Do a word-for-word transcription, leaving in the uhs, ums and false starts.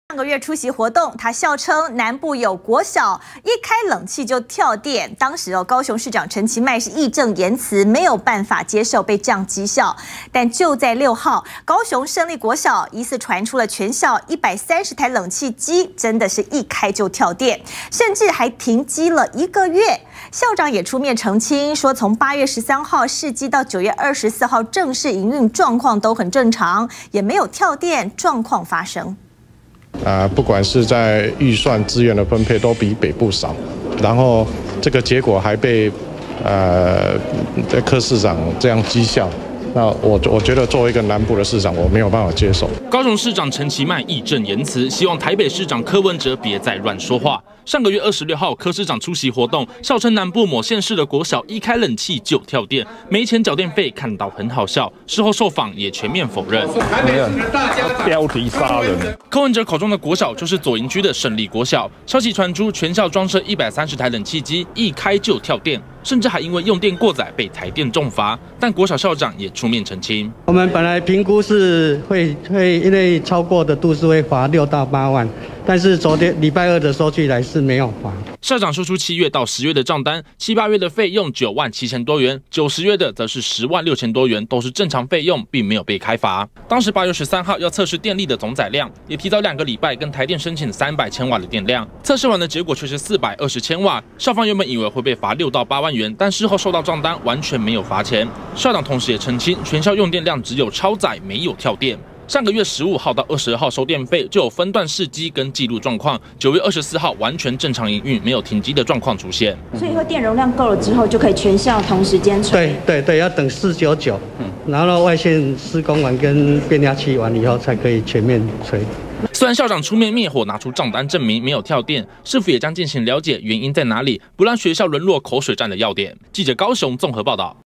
上个月出席活动，他笑称南部有国小一开冷气就跳电。当时哦，高雄市长陈其迈是义正言辞，没有办法接受被这样讥笑。但就在六号，高雄胜利国小疑似传出了全校一百三十台冷气机真的是一开就跳电，甚至还停机了一个月。校长也出面澄清说，从八月十三号试机到九月二十四号正式营运状况都很正常，也没有跳电状况发生。 啊、呃，不管是在预算资源的分配都比北部少，然后这个结果还被呃柯市长这样讥笑，那我我觉得作为一个南部的市长，我没有办法接受。 高雄市长陈其迈义正言辞，希望台北市长柯文哲别再乱说话。上个月二十六号，柯市长出席活动，笑称南部某县市的国小一开冷气就跳电，没钱缴电费，看到很好笑。事后受访也全面否认。 标题杀人。 柯文哲口中的国小就是左营区的胜利国小。消息传出，全校装设一百三十台冷气机，一开就跳电，甚至还因为用电过载被台电重罚。但国小校长也出面澄清， 我们本来评估是会会因为超过的度数会罚六到八万，但是昨天礼拜二的收据来是没有罚。 校长说出七月到十月的账单，七八月的费用九万七千多元，九十月的则是十万六千多元，都是正常费用，并没有被开罚。当时八月十三号要测试电力的总载量，也提早两个礼拜跟台电申请三百千瓦的电量，测试完的结果却是四百二十千瓦。校方原本以为会被罚六到八万元，但事后收到账单完全没有罚钱。校长同时也澄清，全校用电量只有超载，没有跳电。 上个月十五号到二十二号收电费就有分段试机跟记录状况，九月二十四号完全正常营运，没有停机的状况出现。 所以以后电容量够了之后，就可以全校同时间吹。 对对对，要等四九九，然后外线施工完跟变压器完以后，才可以全面吹。 虽然校长出面灭火，拿出账单证明没有跳电，市府也将进行了解原因在哪里，不让学校沦落口水战的要点。记者高雄综合报道。